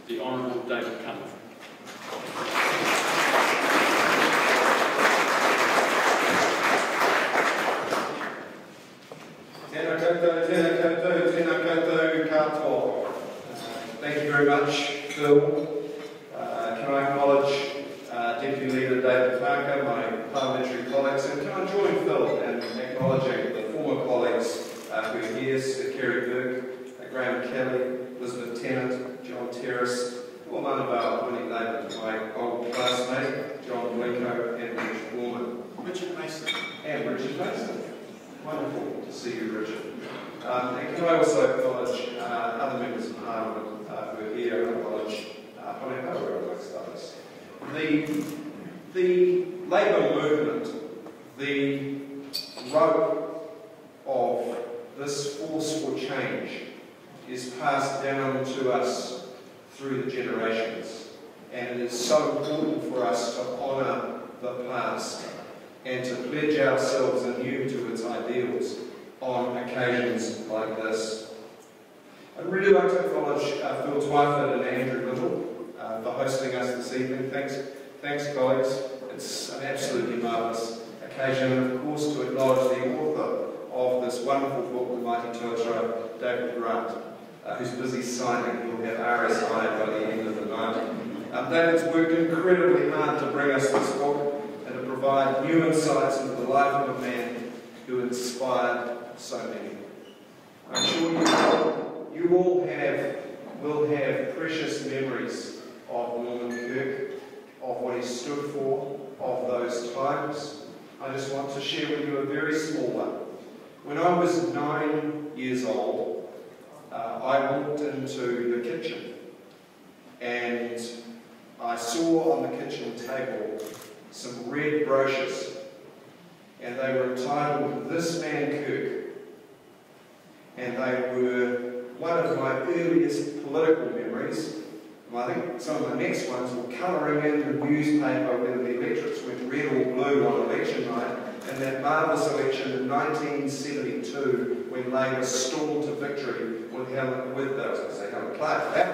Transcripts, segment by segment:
the Honourable David Cunliffe. Thank you very much, Phil. Can I acknowledge Deputy Leader David Parker, my parliamentary colleagues, and can I join Phil in acknowledging the former colleagues who are here, Sir Kerry Burke, Graham Kelly, Elizabeth Tennant, John Terrace, who are none of our winning neighbours, my old classmate, John Blinko, and Richard Warman. Richard Mason. And Richard Mason. Wonderful to see you, Richard. And can I also acknowledge other members of Parliament who are here, and acknowledge Honehoa amongst others. The Labour movement, the rope of this force for change is passed down to us through the generations, and it is so important for us to honour the past and to pledge ourselves anew to its ideals on occasions like this. I'd really like to acknowledge Phil Twyford and Andrew Little for hosting us this evening. Thanks colleagues. It's an absolutely marvellous occasion, and of course to acknowledge the author of this wonderful book, The Mighty Totara, David Grant, who's busy signing. He'll have RSI by the end of the night. David's worked incredibly hard to bring us this book and to provide new insights into the life of a man who inspired so many. I'm sure you all will have precious memories of Norman Kirk, of what he stood for, of those times. I just want to share with you a very small one. When I was 9 years old, I walked into the kitchen and I saw on the kitchen table some red brochures, and they were entitled "This Man Kirk," and they were one of my earliest political memories. I think some of the next ones were colouring in the newspaper whether the electorates went red or blue on election night, and that marvellous election in 1972 when Labour stormed to victory with Helen Clark. That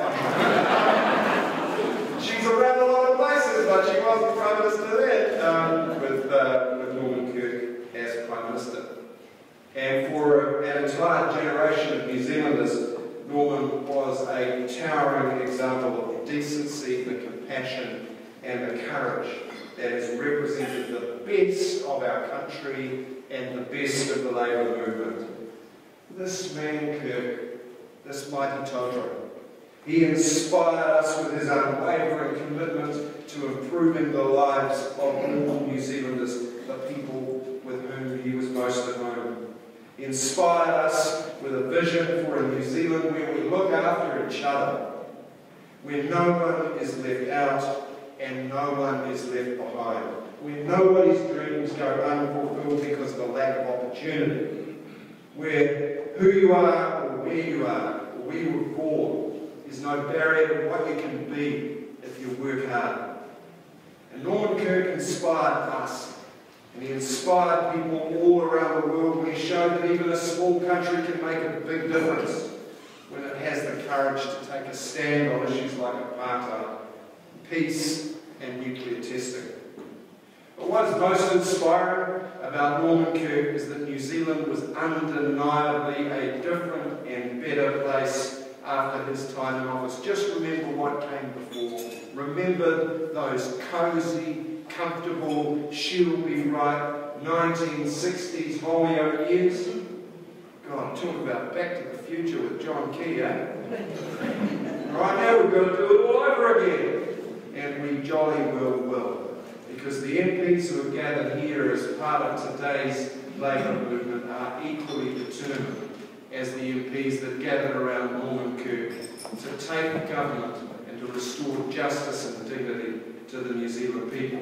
one. She's around a lot of places, but she was the Prime Minister then, with Norman Kirk as Prime Minister. And for an entire generation of New Zealanders, Norman was a towering example of the decency, the compassion, and the courage that has represented the best of our country and the best of the Labour movement. This man Kirk, this Mighty Totara, he inspired us with his unwavering commitment to improving the lives of all New Zealanders, the people with whom he was most at home. He inspired us with a vision for a New Zealand where we look after each other, where no one is left out and no one is left behind, where nobody's dreams go unfulfilled because of a lack of opportunity, where who you are or where you are or where you were born is no barrier to what you can be if you work hard. And Norman Kirk inspired us. And he inspired people all around the world when he showed that even a small country can make a big difference when it has the courage to take a stand on issues like apartheid, peace, and nuclear testing. But what is most inspiring about Norman Kirk is that New Zealand was undeniably a different and better place after his time in office. Just remember what came before. Remember those cosy, comfortable, she'll be right 1960s Holyoke years. God, talk about Back to the Future with John Key, eh? Right now we've got to do it all over again. And we jolly well will. Because the MPs who are gathered here as part of today's Labour movement are equally determined as the MPs that gathered around Norman Kirk to take government and to restore justice and dignity to the New Zealand people.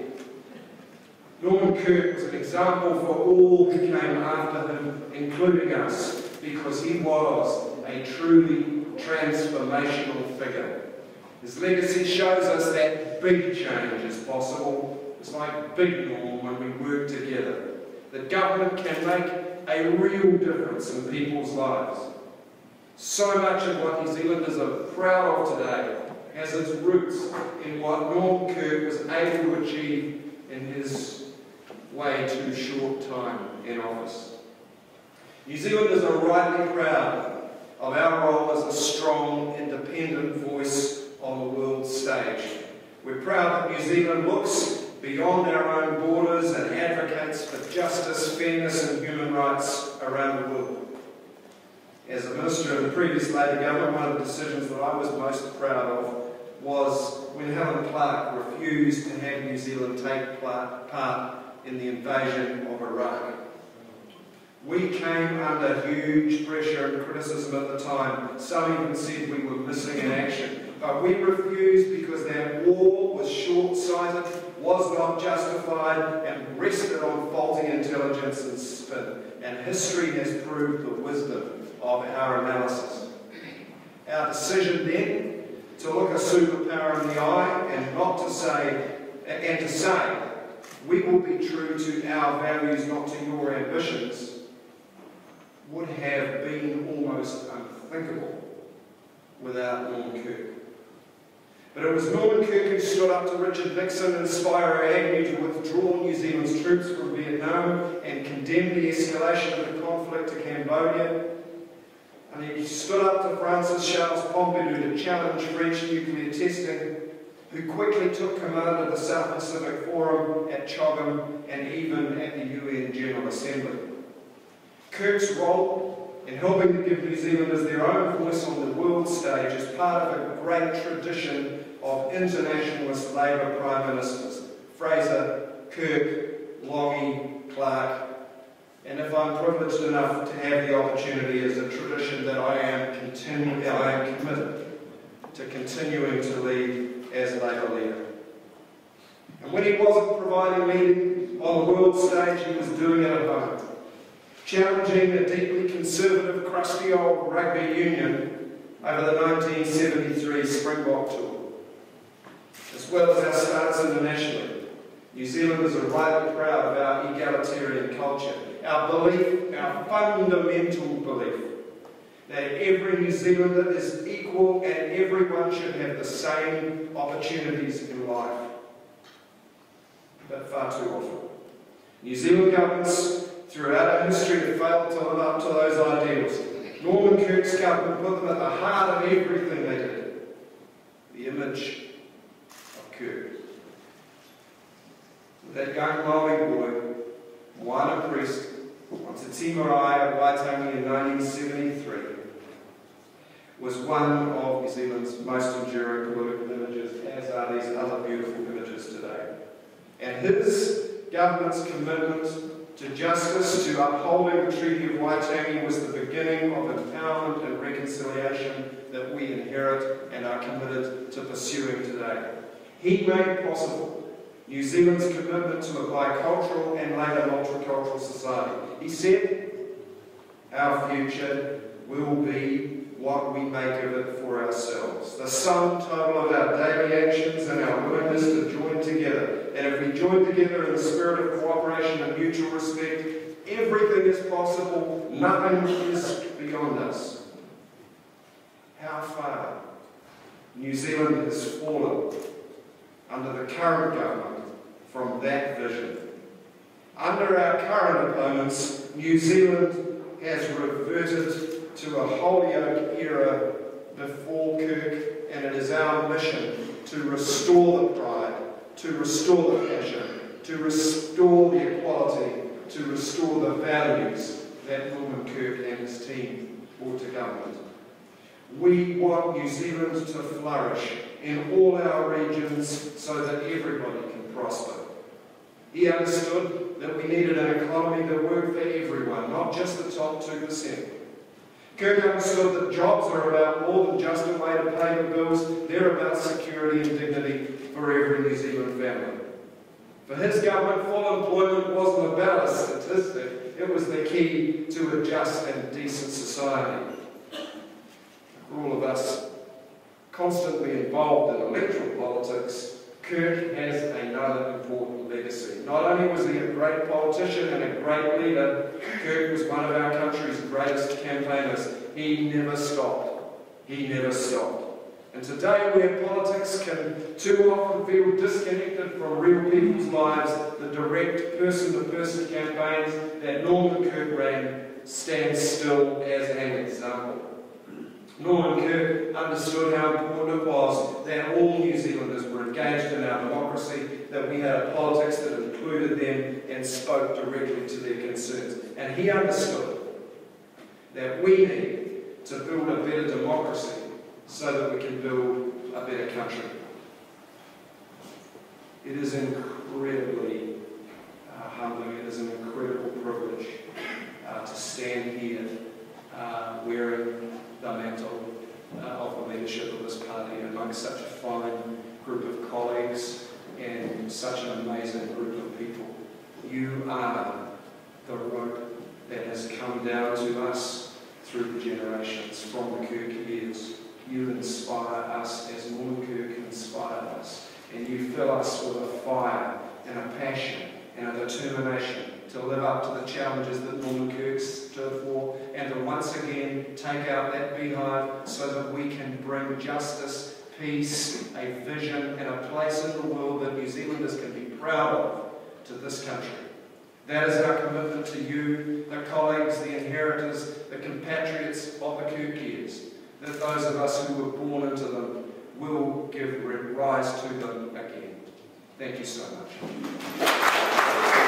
Norman Kirk was an example for all who came after him, including us, because he was a truly transformational figure. His legacy shows us that big change is possible. It's like Big Norm when we work together. That government can make a real difference in people's lives. So much of what New Zealanders are proud of today has its roots in what Norman Kirk was able to achieve in his way too short time in office. New Zealanders are rightly proud of our role as a strong, independent voice on the world stage. We're proud that New Zealand looks beyond our own borders and advocates for justice, fairness and human rights around the world. As a minister in the previous Labour government, one of the decisions that I was most proud of was when Helen Clark refused to have New Zealand take part in the invasion of Iraq. We came under huge pressure and criticism at the time. Some even said we were missing in action. But we refused because that war was short-sighted, was not justified, and rested on faulty intelligence and spin. And history has proved the wisdom of our analysis. Our decision then to look a superpower in the eye and to say, we will be true to our values, not to your ambitions, would have been almost unthinkable without Norman Kirk. But it was Norman Kirk who stood up to Richard Nixon and Spiro Agnew to withdraw New Zealand's troops from Vietnam and condemn the escalation of the conflict to Cambodia. And he stood up to Francis Charles Pompidou to challenge French nuclear testing, who quickly took command of the South Pacific Forum at CHOGM and even at the UN General Assembly. Kirk's role in helping to give New Zealanders their own voice on the world stage is part of a great tradition of internationalist Labour Prime Ministers, Fraser, Kirk, Longhi, Clark, and if I'm privileged enough to have the opportunity, is a tradition that I am committed to continuing to lead as Labour leader. And when he wasn't providing leading on the world stage, he was doing it at home, challenging a deeply conservative, crusty old rugby union over the 1973 Springbok Tour. As well as our starts internationally, New Zealanders are rightly proud of our egalitarian culture, our belief, our fundamental belief, that every New Zealander is equal and everyone should have the same opportunities in life. But far too often, New Zealand governments throughout our history have failed to live up to those ideals. Norman Kirk's government put them at the heart of everything they did. The image of Kirk. That young Maori boy, Moana priest, on Te Timarai of Waitangi in 1973, was one of New Zealand's most enduring political images, as are these other beautiful images today. And his government's commitment to justice, to upholding the Treaty of Waitangi, was the beginning of empowerment and reconciliation that we inherit and are committed to pursuing today. He made possible New Zealand's commitment to a bicultural and later multicultural society. He said, our future will be what we make of it for ourselves. The sum total of our daily actions and our willingness to join together. And if we join together in the spirit of cooperation and mutual respect, everything is possible, nothing is beyond us. How far New Zealand has fallen under the current government from that vision. Under our current opponents, New Zealand has reverted to a Holyoke era before Kirk, and it is our mission to restore the pride, to restore the passion, to restore the equality, to restore the values that Norman Kirk and his team brought to government. We want New Zealand to flourish in all our regions so that everybody can prosper. He understood that we needed an economy that worked for everyone, not just the top 2%. Kirk understood that jobs are about more than just a way to pay the bills, they're about security and dignity for every New Zealand family. For his government, full employment wasn't about a statistic, it was the key to a just and decent society. For all of us constantly involved in electoral politics, Kirk has another important legacy. Not only was he a great politician and a great leader, Kirk was one of our country's greatest campaigners. He never stopped. He never stopped. And today, where politics can too often feel disconnected from real people's lives, the direct person-to-person campaigns that Norman Kirk ran stand still as an example. Norman Kirk understood how important it was that all New Zealanders were engaged in our democracy, that we had a politics that included them and spoke directly to their concerns. And he understood that we need to build a better democracy so that we can build a better country. It is incredibly humbling, it is an incredible privilege to stand here wearing the mantle of the leadership of this party amongst such a fine group of colleagues and such an amazing group of people. You are the rope that has come down to us through the generations from the Kirk years. You inspire us as Norman Kirk inspired us, and you fill us with a fire and a passion and a determination to live up to the challenges that Norman Kirk stood for, and to once again take out that beehive so that we can bring justice, peace, a vision, and a place in the world that New Zealanders can be proud of to this country. That is our commitment to you, the colleagues, the inheritors, the compatriots of the Kirk years, that those of us who were born into them will give rise to them again. Thank you so much.